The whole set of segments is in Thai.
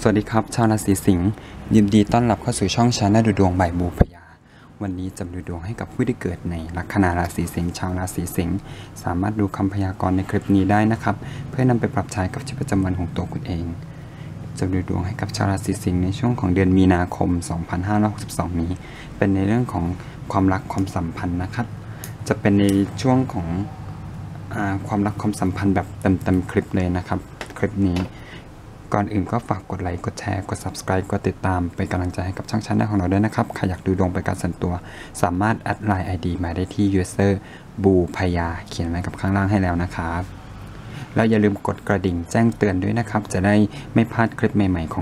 วัสดีครับชาวราศีสิงห์ยินดีต้อนรับเข้าสู่ช่องชาแนลดูดวงบ่ายบูพยาวันนี้จะดูดวงให้กับผู้ที่เกิดในลัคนาราศีสิงห์ชาวราศีสิงห์สามารถดูคำพยากรณ์ในคลิปนี้ได้นะครับเพื่อนำไปปรับใช้กับชีวิตประจำวันของตัวคุณเองจะดูดวงให้กับชาวราศีสิงห์ในช่วงของเดือนมีนาคม 2562 นี้เป็นในเรื่องของความรักความสัมพันธ์นะครับจะเป็นในช่วงของความรักความสัมพันธ์แบบเต็มคลิปเลยนะครับคลิปนี้ก่อนอื่นก็ฝากกดไลค์กดแชร์กด Subscribe กดติดตามเป็นกำลังใจให้กับช่องชาแนลของเราด้วยนะครับใครอยากดูดวงเป็นการส่วนตัวสามารถแอดไลน์ ID มาได้ที่ user บูพยาเขียนไว้กับข้างล่างให้แล้วนะครับแล้วอย่าลืมกดกระดิ่งแจ้งเตือนด้วยนะครับจะได้ไม่พลาดคลิปใหม่ๆของ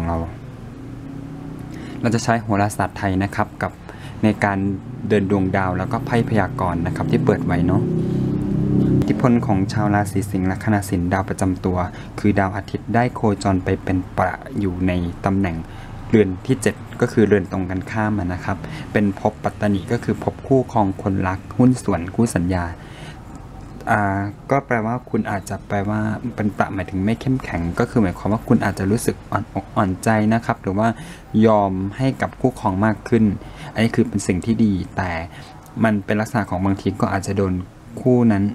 เราจะใช้โหราศาสตร์ไทยนะครับกับในการเดินดวงดาวแล้วก็ไพ่พยากรณ์นะครับที่เปิดไว้เนาะอิทธิพลของชาวราศีสิงห์ลัคนาสิงห์ดาวประจำตัวคือดาวอาทิตย์ได้โคจรไปเป็นประอยู่ในตำแหน่งเรือนที่ 7ก็คือเรือนตรงกันข้ามนะครับเป็นภพปัตตนิก็คือภพคู่ครองคนรักหุ้นส่วนคู่สัญญาก็แปลว่าคุณอาจจะแปลว่าเป็นประหมายถึงไม่เข้มแข็งก็คือหมายความว่าคุณอาจจะรู้สึกอ่อนอกอ่อนใจนะครับหรือว่ายอมให้กับคู่ครองมากขึ้นอันนี้คือเป็นสิ่งที่ดีแต่มันเป็นลักษณะของบางทีก็อาจจะโดนคู่นั้น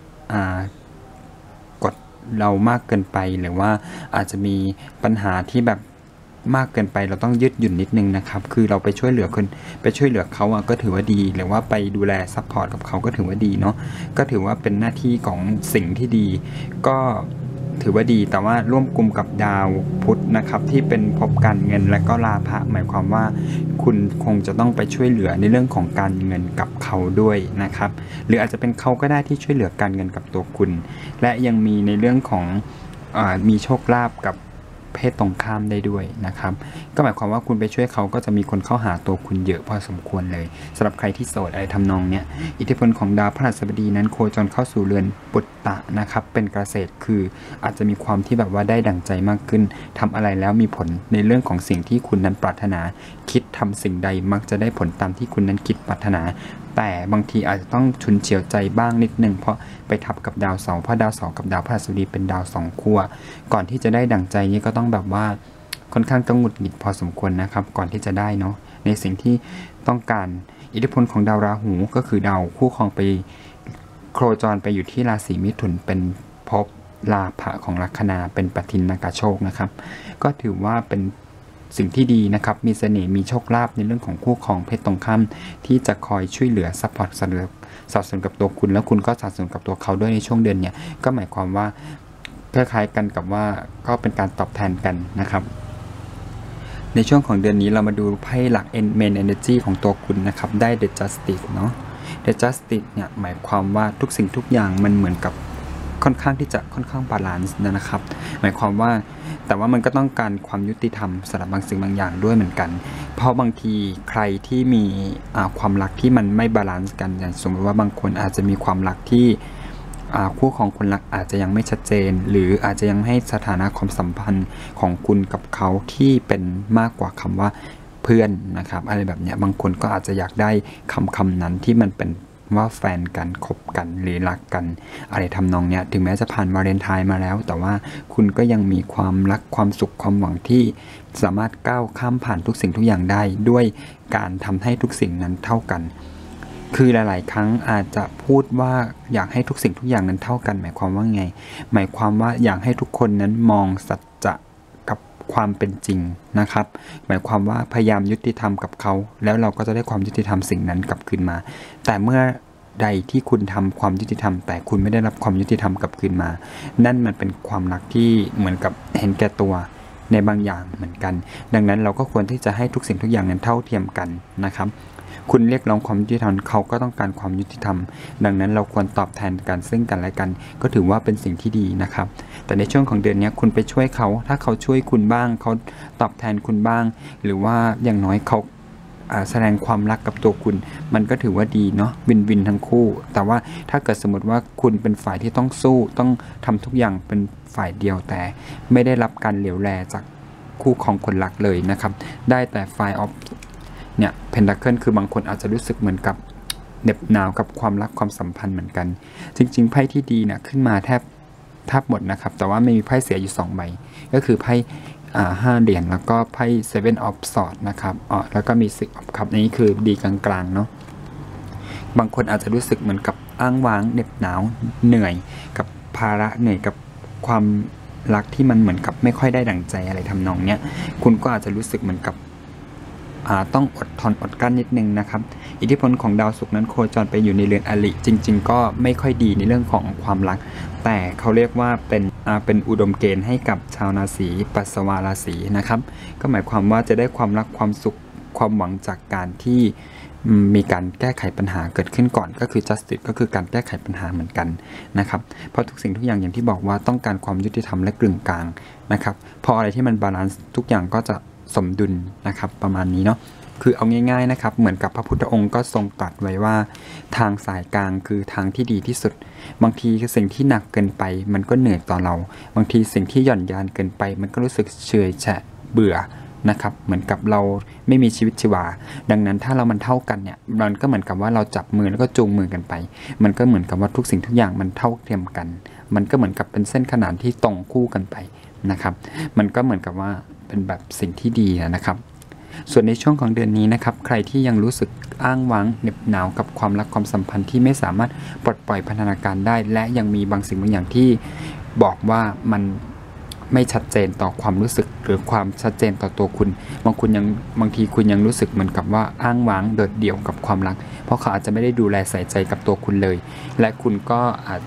กดเรามากเกินไปหรือว่าอาจจะมีปัญหาที่แบบมากเกินไปเราต้องยืดหยุ่นนิดนึงนะครับคือเราไปช่วยเหลือคนไปช่วยเหลือเขาก็ถือว่าดีหรือว่าไปดูแลซัพพอร์ตกับเขาก็ถือว่าดีเนาะก็ถือว่าเป็นหน้าที่ของสิ่งที่ดีก็ถือว่าดีแต่ว่าร่วมกลุ่มกับดาวพุธนะครับที่เป็นภพการเงินและก็ลาภะหมายความว่าคุณคงจะต้องไปช่วยเหลือในเรื่องของการเงินกับเขาด้วยนะครับหรืออาจจะเป็นเขาก็ได้ที่ช่วยเหลือการเงินกับตัวคุณและยังมีในเรื่องของมีโชคลาภกับเพศตรงข้ามได้ด้วยนะครับก็หมายความว่าคุณไปช่วยเขาก็จะมีคนเข้าหาตัวคุณเยอะพอสมควรเลยสำหรับใครที่โสดอะไรทำนองเนี้ยอิทธิพลของดาวพฤหัสบดีนั้นโคจรเข้าสู่เรือนปุตตะนะครับเป็นเกษตรคืออาจจะมีความที่แบบว่าได้ดั่งใจมากขึ้นทำอะไรแล้วมีผลในเรื่องของสิ่งที่คุณนั้นปรารถนาคิดทำสิ่งใดมักจะได้ผลตามที่คุณนั้นคิดปรารถนาแต่บางทีอาจจะต้องฉุนเฉียวใจบ้างนิดนึงเพราะไปทับกับดาวเสาร์เพราะดาวเสาร์กับดาวพฤหัสบดีเป็นดาวสองขั้วก่อนที่จะได้ดั่งใจนี้ก็ต้องแบบว่าค่อนข้างต้องหงุดหงิดพอสมควรนะครับก่อนที่จะได้เนาะในสิ่งที่ต้องการอิทธิพลของดาวราหูก็คือดาวคู่ครองไปโคจรไปอยู่ที่ราศีมิถุนเป็นภพลาภะของลัคนาเป็นปทินากาโชคนะครับก็ถือว่าเป็นสิ่งที่ดีนะครับมีเสน่ห์มีโชคลาภในเรื่องของคู่ครองเพศตรงข้ามที่จะคอยช่วยเหลือซัพพอร์ตสนับสนุนกับตัวคุณแล้วคุณก็สนับสนุนกับตัวเขาด้วยในช่วงเดือนเนี่ยก็หมายความว่าคล้ายๆกันกับว่าก็เป็นการตอบแทนกันนะครับในช่วงของเดือนนี้เรามาดูไพ่หลัก Main Energy ของตัวคุณนะครับได้ The Justice เนาะ The Justice เนี่ยหมายความว่าทุกสิ่งทุกอย่างมันเหมือนกับค่อนข้างที่จะค่อนข้างบาลานซ์นะครับหมายความว่าแต่ว่ามันก็ต้องการความยุติธรรมสำหรับบางสิ่งบางอย่างด้วยเหมือนกันเพราะบางทีใครที่มีความรักที่มันไม่บาลานซ์กันอย่างสมมติว่าบางคนอาจจะมีความรักที่คู่ของคนรักอาจจะยังไม่ชัดเจนหรืออาจจะยังให้สถานะความสัมพันธ์ของคุณกับเขาที่เป็นมากกว่าคำว่าเพื่อนนะครับอะไรแบบนี้บางคนก็อาจจะอยากได้คำนั้นที่มันเป็นว่าแฟนกันคบกันหรือรักกันอะไรทำนองเนี้ยถึงแม้จะผ่านวาเลนไทน์มาแล้วแต่ว่าคุณก็ยังมีความรักความสุขความหวังที่สามารถก้าวข้ามผ่านทุกสิ่งทุกอย่างได้ด้วยการทำให้ทุกสิ่งนั้นเท่ากันคือหลายๆครั้งอาจจะพูดว่าอยากให้ทุกสิ่งทุกอย่างนั้นเท่ากันหมายความว่าไงหมายความว่าอยากให้ทุกคนนั้นมองสัจจะกับความเป็นจริงนะครับหมายความว่าพยายามยุติธรรมกับเขาแล้วเราก็จะได้ความยุติธรรมสิ่งนั้นกลับคืนมาแต่เมื่อใดที่คุณทำความยุติธรรมแต่คุณไม่ได้รับความยุติธรรมกลับคืนมานั่นมันเป็นความรักที่เหมือนกับเห็นแก่ตัวในบางอย่างเหมือนกันดังนั้นเราก็ควรที่จะให้ทุกสิ่งทุกอย่างนั้นเท่าเทียมกันนะครับคุณเรียกร้องความยุติธรรมเขาก็ต้องการความยุติธรรมดังนั้นเราควรตอบแทนกันซึ่งกันและกันก็ถือว่าเป็นสิ่งที่ดีนะครับแต่ในช่วงของเดือนนี้คุณไปช่วยเขาถ้าเขาช่วยคุณบ้างเขาตอบแทนคุณบ้างหรือว่าอย่างน้อยเขาแสดงความรักกับตัวคุณมันก็ถือว่าดีเนาะวินทั้งคู่แต่ว่าถ้าเกิดสมมติว่าคุณเป็นฝ่ายที่ต้องสู้ต้องทำทุกอย่างเป็นฝ่ายเดียวแต่ไม่ได้รับการเหลียวแลจากคู่ของคนรักเลยนะครับได้แต่ฝ่ายออฟเนี่ยเพนทาเคิลคือบางคนอาจจะรู้สึกเหมือนกับเหน็บหนาวกับความรักความสัมพันธ์เหมือนกันจริงๆไพ่ที่ดีเนี่ยขึ้นมาแทบหมดนะครับแต่ว่าไม่มีไพ่เสียอยู่2ใบก็คือไพ่ 5 เหรียญแล้วก็ไพ่ Seven of Swords นะครับแล้วก็มี Six of Cups นี้คือดีกลางๆเนาะบางคนอาจจะรู้สึกเหมือนกับอ้างว้างเหน็บหนาวเหนื่อยกับภาระเหนื่อยกับความรักที่มันเหมือนกับไม่ค่อยได้ดั่งใจอะไรทำนองเนี้ยคุณก็อาจจะรู้สึกเหมือนกับต้องอดทนอดกลั้นนิดนึงนะครับอิทธิพลของดาวศุกร์นั้นโคจรไปอยู่ในเรือนอริจริงๆก็ไม่ค่อยดีในเรื่องของความรักแต่เขาเรียกว่าเป็นอุดมเกณฑ์ให้กับชาวราศีปัสสาวะราศีนะครับก็หมายความว่าจะได้ความรักความสุขความหวังจากการที่มีการแก้ไขปัญหาเกิดขึ้นก่อนก็คือ justice ก็คือการแก้ไขปัญหาเหมือนกันนะครับเพราะทุกสิ่งทุกอย่างอย่างที่บอกว่าต้องการความยุติธรรมและกึ่งกลางนะครับพออะไรที่มันบาลานซ์ทุกอย่างก็จะสมดุลนะครับประมาณนี้เนาะคือเอาง่ายๆนะครับเหมือนกับพระพุทธองค์ก็ทรงตรัสไว้ว่าทางสายกลางคือทางที่ดีที่สุดบางทีสิ่งที่หนักเกินไปมันก็เหนื่อยต่อเราบางทีสิ่งที่หย่อนยานเกินไปมันก็รู้สึกเฉยแฉะเบื่อนะครับเหมือนกับเราไม่มีชีวิตชีวาดังนั้นถ้ามันเท่ากันเนี่ยมันก็เหมือนกับว่าเราจับมือแล้วก็จูงมือกันไปมันก็เหมือนกับว่าทุกสิ่งทุกอย่างมันเท่าเทียมกันมันก็เหมือนกับเป็นเส้นขนานที่ตรงคู่กันไปนะครับมันก็เหมือนกับว่าเป็นแบบสิ่งที่ดีนะครับส่วนในช่วงของเดือนนี้นะครับใครที่ยังรู้สึกอ้างว้างเหน็บหนาวกับความรักความสัมพันธ์ที่ไม่สามารถปลดปล่อยพัฒนาการได้และยังมีบางสิ่งบางอย่างที่บอกว่ามันไม่ชัดเจนต่อความรู้สึกหรือความชัดเจนต่อตัวคุณบางทีคุณยังรู้สึกเหมือนกับว่าอ้างว้างโดดเดี่ยวกับความรักเพราะเขาอาจจะไม่ได้ดูแลใส่ใจกับตัวคุณเลยและคุณก็อาจ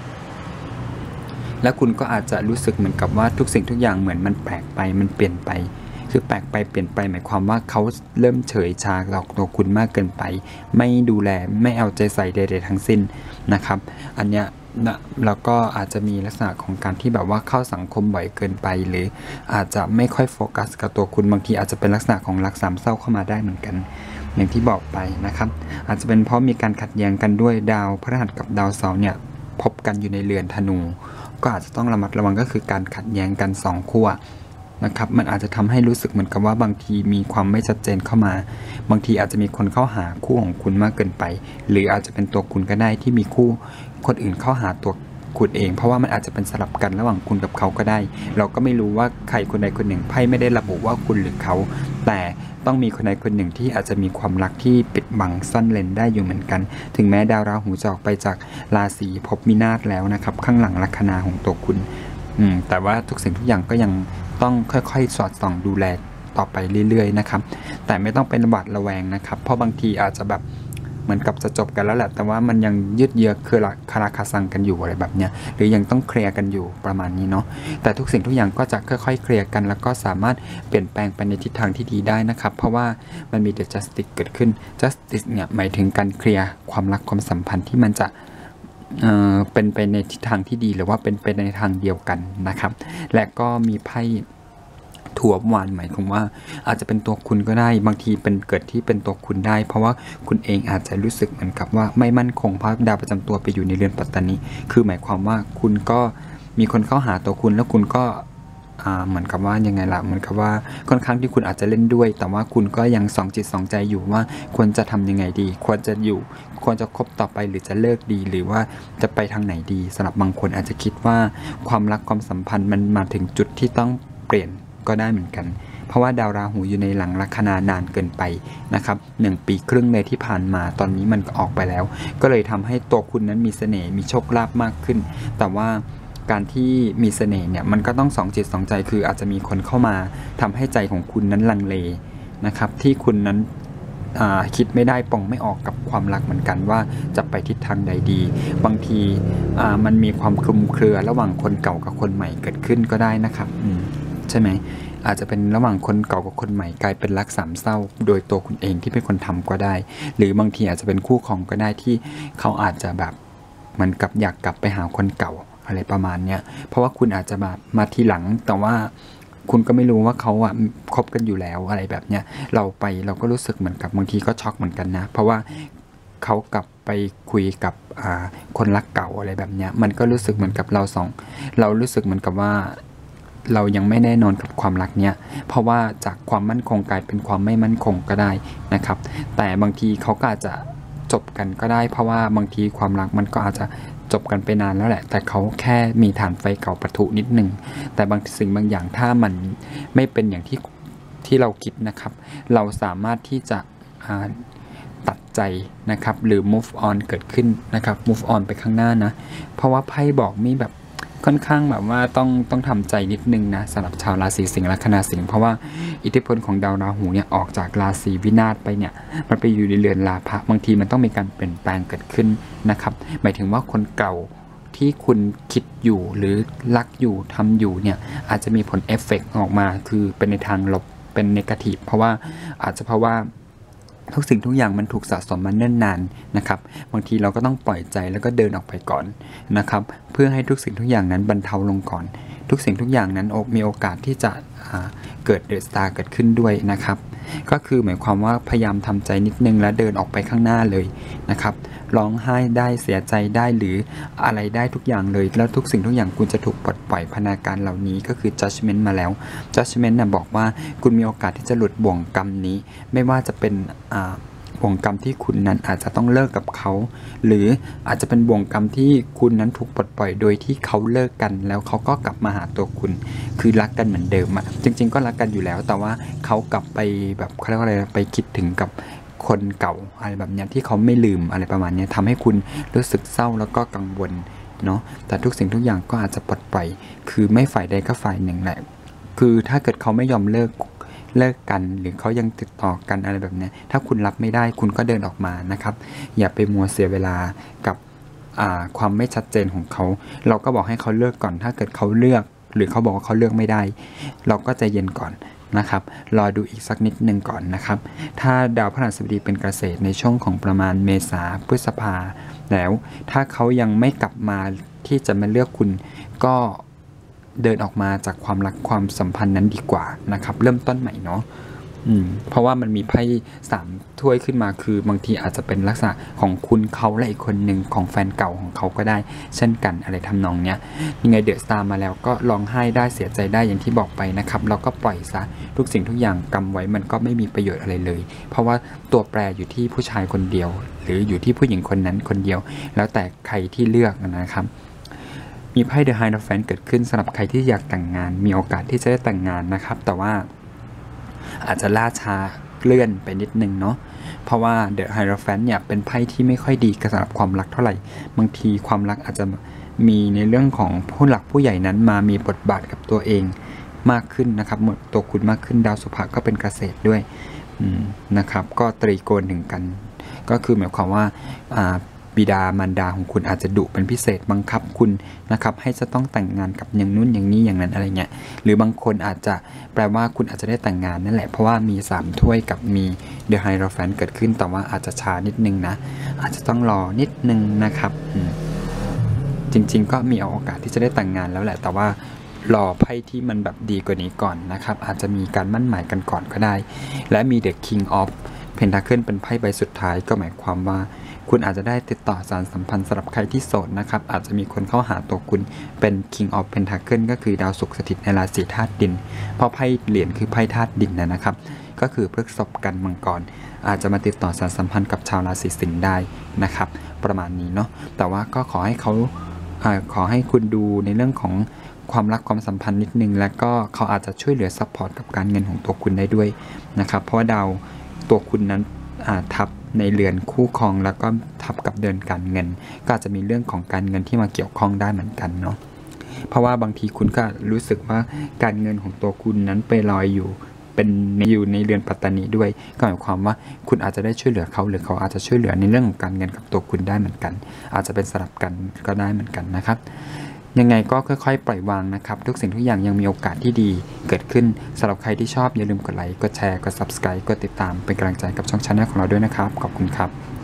จะรู้สึกเหมือนกับว่าทุกสิ่งทุกอย่างเหมือนมันแปลกไปมันเปลี่ยนไปคือแปลกไปเปลี่ยนไปหมายความว่าเขาเริ่มเฉยชาต่อตัวคุณมากเกินไปไม่ดูแลไม่เอาใจใส่ใดๆทั้งสิ้นนะครับอันเนี้ยแล้วก็อาจจะมีลักษณะของการที่แบบว่าเข้าสังคมบ่อยเกินไปหรืออาจจะไม่ค่อยโฟกัสกับตัวคุณบางทีอาจจะเป็นลักษณะของรักสามเศร้าเข้ามาได้เหมือนกันอย่างที่บอกไปนะครับอาจจะเป็นเพราะมีการขัดแย้งกันด้วยดาวพฤหัสกับดาวเสาร์เนี่ยพบกันอยู่ในเรือนธนูก็อาจจะต้องระมัดระวังก็คือการขัดแย้งกัน2ขั้วนะครับมันอาจจะทำให้รู้สึกเหมือนกับว่าบางทีมีความไม่ชัดเจนเข้ามาบางทีอาจจะมีคนเข้าหาคู่ของคุณมากเกินไปหรืออาจจะเป็นตัวคุณก็ได้ที่มีคู่คนอื่นเข้าหาตัวคุณเองเพราะว่ามันอาจจะเป็นสลับกันระหว่างคุณกับเขาก็ได้เราก็ไม่รู้ว่าใครคนใดคนหนึ่งไพ่ไม่ได้ระบุว่าคุณหรือเขาแต่ต้องมีคนใดคนหนึ่งที่อาจจะมีความรักที่ปิดบังซ่อนเร้นได้อยู่เหมือนกันถึงแม้ดาวราหูจะออกไปจากราศีภพวินาศแล้วนะครับข้างหลังลัคนาของตัวคุณแต่ว่าทุกสิ่งทุกอย่างก็ยังต้องค่อยๆสอดส่องดูแลต่อไปเรื่อยๆนะครับแต่ไม่ต้องเป็นหวาดระแวงนะครับเพราะบางทีอาจจะแบบเหมือนกับจะจบกันแล้วแหละแต่ว่ามันยังยืดเยื้อคือคาราคาซังกันอยู่อะไรแบบเนี้ยหรือยังต้องเคลียร์กันอยู่ประมาณนี้เนาะแต่ทุกสิ่งทุกอย่างก็จะค่อยๆเคลียร์กันแล้วก็สามารถเปลี่ยนแปลงไปในทิศทางที่ดีได้นะครับเพราะว่ามันมี The Justice เกิดขึ้น Justice เนี่ยหมายถึงการเคลียร์ความรักความสัมพันธ์ที่มันจะเป็นไปในทิศทางที่ดีหรือว่าเป็นไปในทางเดียวกันนะครับและก็มีไพ่ถั่วหวานหมายถึงว่าอาจจะเป็นตัวคุณก็ได้บางทีเป็นเกิดที่เป็นตัวคุณได้เพราะว่าคุณเองอาจจะรู้สึกเหมือนกับว่าไม่มั่นคงเพราะดาวประจำตัวไปอยู่ในเรือนปัตตานีคือหมายความว่าคุณก็มีคนเข้าหาตัวคุณแล้วคุณก็เหมือนกับว่ายังไงล่ะเหมือนกับว่าค่อนข้างที่คุณอาจจะเล่นด้วยแต่ว่าคุณก็ยังสองจิตสองใจอยู่ว่าควรจะทำยังไงดีควรจะคบต่อไปหรือจะเลิกดีหรือว่าจะไปทางไหนดีสำหรับบางคนอาจจะคิดว่าความรักความสัมพันธ์มันมาถึงจุดที่ต้องเปลี่ยนก็ได้เหมือนกันเพราะว่าดาวราหูอยู่ในหลังลัคนานานเกินไปนะครับ1 ปีครึ่งเลยที่ผ่านมาตอนนี้มันออกไปแล้วก็เลยทำให้ตัวคุณนั้นมีเสน่ห์มีโชคลาภมากขึ้นแต่ว่าการที่มีเสน่ห์เนี่ยมันก็ต้องสองจิตสองใจคืออาจจะมีคนเข้ามาทำให้ใจของคุณนั้นลังเลนะครับที่คุณนั้นคิดไม่ได้ปองไม่ออกกับความรักเหมือนกันว่าจะไปทิศทางใดดีบางทีมันมีความคลุมเครือระหว่างคนเก่ากับคนใหม่เกิดขึ้นก็ได้นะครับใช่ไหมอาจจะเป็นระหว่างคนเก่ากับคนใหม่กลายเป็นรักสามเศร้าโดยตัวคุณเองที่เป็นคนทำก็ได้หรือบางทีอาจจะเป็นคู่ครองก็ได้ที่เขาอาจจะแบบเหมือนกับอยากกลับไปหาคนเก่าอะไรประมาณเนี้ยเพราะว่าคุณอาจจะแบบมาทีหลังแต่ว่าคุณก็ไม่รู้ว่าเขาคบกันอยู่แล้วอะไรแบบเนี้ยเราก็รู้สึกเหมือนกับบางทีก็ช็อกเหมือนกันนะเพราะว่าเขากลับไปคุยกับคนรักเก่าอะไรแบบเนี้ยมันก็รู้สึกเหมือนกับเรารู้สึกเหมือนกับว่าเรายังไม่แน่นอนกับความรักเนี้ยเพราะว่าจากความมั่นคงกลายเป็นความไม่มั่นคงก็ได้นะครับแต่บางทีเขาก็อาจจะจบกันก็ได้เพราะว่าบางทีความรักมันก็อาจจะจบกันไปนานแล้วแหละแต่เขาแค่มีฐานไฟเก่าปะทุนิดนึงแต่บางสิ่งบางอย่างถ้ามันไม่เป็นอย่างที่เราคิดนะครับเราสามารถที่จะตัดใจนะครับหรือ move on เกิดขึ้นนะครับ move on ไปข้างหน้านะเพราะว่าไพ่บอกมีแบบค่อนข้างแบบว่าต้องทำใจนิดนึงนะสำหรับชาวราศีสิงห์ลัคนาสิงห์เพราะว่าอิทธิพลของดาวราหูเนี่ยออกจากราศีวินาศไปเนี่ยมันไปอยู่ในเรือนราพะบางทีมันต้องมีการเปลี่ยนแปลงเกิดขึ้นนะครับหมายถึงว่าคนเก่าที่คุณคิดอยู่หรือรักอยู่ทำอยู่เนี่ยอาจจะมีผลเอฟเฟกต์ออกมาคือเป็นในทางลบเป็นเนกาทีฟเพราะว่าทุกสิ่งทุกอย่างมันถูกสะสมมาเนิ่นนานนะครับบางทีเราก็ต้องปล่อยใจแล้วก็เดินออกไปก่อนนะครับเพื่อให้ทุกสิ่งทุกอย่างนั้นบรรเทาลงก่อนทุกสิ่งทุกอย่างนั้นมีโอกาสที่จะเกิดเดอะสตาร์เกิดขึ้นด้วยนะครับก็คือหมายความว่าพยายามทำใจนิดนึงและเดินออกไปข้างหน้าเลยนะครับร้องไห้ได้เสียใจได้หรืออะไรได้ทุกอย่างเลยแล้วทุกสิ่งทุกอย่างคุณจะถูกปลดปล่อยพนาการเหล่านี้ก็คือ judgment มาแล้ว judgment นะบอกว่าคุณมีโอกาสที่จะหลุดบ่วงกรรมนี้ไม่ว่าจะเป็นบ่วงกรรมที่คุณนั้นอาจจะต้องเลิกกับเขาหรืออาจจะเป็นบ่วงกรรมที่คุณนั้นถูกปลดปล่อยโดยที่เขาเลิกกันแล้วเขาก็กลับมาหาตัวคุณคือรักกันเหมือนเดิมอะจริงๆก็รักกันอยู่แล้วแต่ว่าเขากลับไปแบบเขาเรียกว่าอะไรไปคิดถึงกับคนเก่าอะไรแบบนี้ที่เขาไม่ลืมอะไรประมาณนี้ทำให้คุณรู้สึกเศร้าแล้วก็กังวลเนาะแต่ทุกสิ่งทุกอย่างก็อาจจะปลดปล่อยคือไม่ฝ่ายใดก็ฝ่ายหนึ่งแหละคือถ้าเกิดเขาไม่ยอมเลิกกันหรือเขายังติดต่อกันอะไรแบบนี้ถ้าคุณรับไม่ได้คุณก็เดินออกมานะครับอย่าไปมัวเสียเวลากับความไม่ชัดเจนของเขาเราก็บอกให้เขาเลิกก่อนถ้าเกิดเขาเลือกหรือเขาบอกว่าเขาเลือกไม่ได้เราก็ใจเย็นก่อนนะครับรอดูอีกสักนิดนึงก่อนนะครับถ้าดาวพฤหัสบดีเป็นเกษตรในช่วงของประมาณเมษาพฤษภาแล้วถ้าเขายังไม่กลับมาที่จะมาเลือกคุณก็เดินออกมาจากความรักความสัมพันธ์นั้นดีกว่านะครับเริ่มต้นใหม่เนาะเพราะว่ามันมีไพ่3 ถ้วยขึ้นมาคือบางทีอาจจะเป็นลักษณะของคุณเขาและอีกคนหนึ่งของแฟนเก่าของเขาก็ได้เช่นกันอะไรทำนองเนี้ยยังไงเดอะสตาร์มาแล้วก็ร้องไห้ได้เสียใจได้อย่างที่บอกไปนะครับเราก็ปล่อยซะทุกสิ่งทุกอย่างกำไว้มันก็ไม่มีประโยชน์อะไรเลยเพราะว่าตัวแปรอยู่ที่ผู้ชายคนเดียวหรืออยู่ที่ผู้หญิงคนนั้นคนเดียวแล้วแต่ใครที่เลือกนะครับมีไพ่ The Hierophant เกิดขึ้นสำหรับใครที่อยากแต่งงานมีโอกาสที่จะได้แต่งงานนะครับแต่ว่าอาจจะล่าช้าเลื่อนไปนิดนึงเนาะเพราะว่า The Hierophant เนี่ยเป็นไพ่ที่ไม่ค่อยดีสำหรับความรักเท่าไหร่บางทีความรักอาจจะมีในเรื่องของผู้หลักผู้ใหญ่นั้นมามีบทบาทกับตัวเองมากขึ้นนะครับหมดตัวคุณมากขึ้นดาวสุภะก็เป็นเกษตรด้วยนะครับก็ตรีโกณถึงกันก็คือหมายความว่าบิดามารดาของคุณอาจจะดุเป็นพิเศษบังคับคุณนะครับให้จะต้องแต่งงานกับอย่างนู้นอย่างนี้อย่างนั้นอะไรเงี้ยหรือบางคนอาจจะแปลว่าคุณอาจจะได้แต่งงานนั่นแหละเพราะว่ามี3 ถ้วยกับมี The Hierophant เกิดขึ้นแต่ว่าอาจจะช้านิดนึงนะอาจจะต้องรอนิดนึงนะครับจริงๆก็มีโอกาสที่จะได้แต่งงานแล้วแหละแต่ว่ารอไพ่ที่มันแบบดีกว่านี้ก่อนนะครับอาจจะมีการมั่นหมายกันก่อนก็ได้และมี The King of Pentacle เป็นไพ่ใบสุดท้ายก็หมายความว่าคุณอาจจะได้ติดต่อสารสัมพันธ์สำหรับใครที่โสดนะครับอาจจะมีคนเข้าหาตัวคุณเป็น King of Pentacle ก็คือดาวศุกร์สถิตในราศีธาตุดินเพราะไพ่เหรียญคือไพ่ธาตุดินนะครับก็คือพฤษภกันมังกรอาจจะมาติดต่อสารสัมพันธ์กับชาวราศีสิงห์ได้นะครับประมาณนี้เนาะแต่ว่าก็ขอให้คุณดูในเรื่องของความรักความสัมพันธ์นิดนึงแล้วก็เขาอาจจะช่วยเหลือซัพพอร์ตกับการเงินของตัวคุณได้ด้วยนะครับเพราะว่าดาวตัวคุณนั้นทับในเรือนคู่ครองแล้วก็ทับกับเดือนการเงินก็อาจจะมีเรื่องของการเงินที่มาเกี่ยวข้องได้เหมือนกันเนาะเพราะว่าบางทีคุณก็รู้สึกว่าการเงินของตัวคุณนั้นไปลอยอยู่ในเรือนปัตตานีด้วยก็หมายความว่าคุณอาจจะได้ช่วยเหลือเขาหรือเขาอาจจะช่วยเหลือในเรื่องของการเงินกับตัวคุณได้เหมือนกันอาจจะเป็นสลับกันก็ได้เหมือนกันนะครับยังไงก็ค่อยๆปล่อยวางนะครับทุกสิ่งทุกอย่างยังมีโอกาสที่ดีเกิดขึ้นสำหรับใครที่ชอบอย่าลืมกดไลค์กดแชร์กด Subscribe กดติดตามเป็นกำลังใจกับช่อง Channel ของเราด้วยนะครับขอบคุณครับ